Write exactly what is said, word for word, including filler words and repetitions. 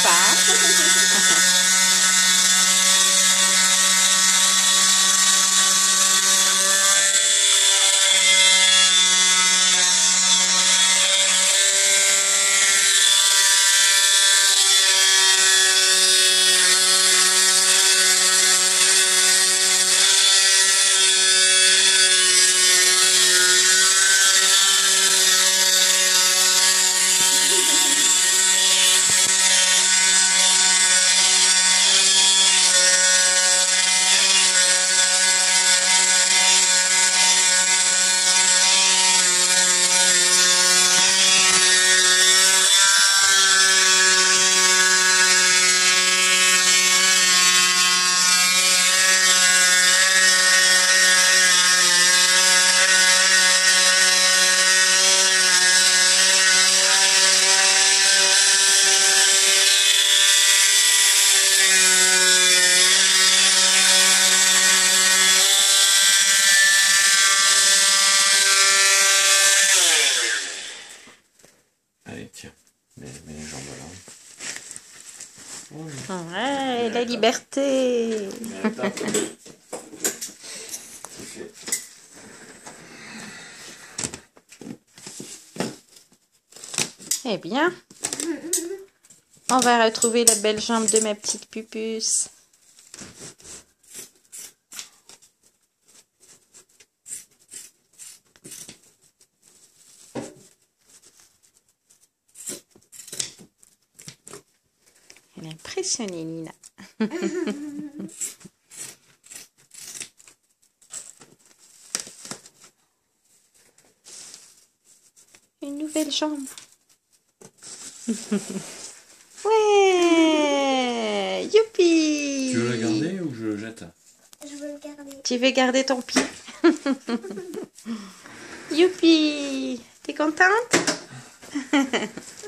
sympa. Allez, tiens, mets, mets les jambes là. Oui. Ouais, la liberté. Eh bien, on va retrouver la belle jambe de ma petite pupuce. Elle est impressionnée, Nina. Une nouvelle jambe. Ouais, youpi. Tu veux la garder ou je le jette? Je veux le garder. Tu veux garder ton pied? Youpi. T'es contente?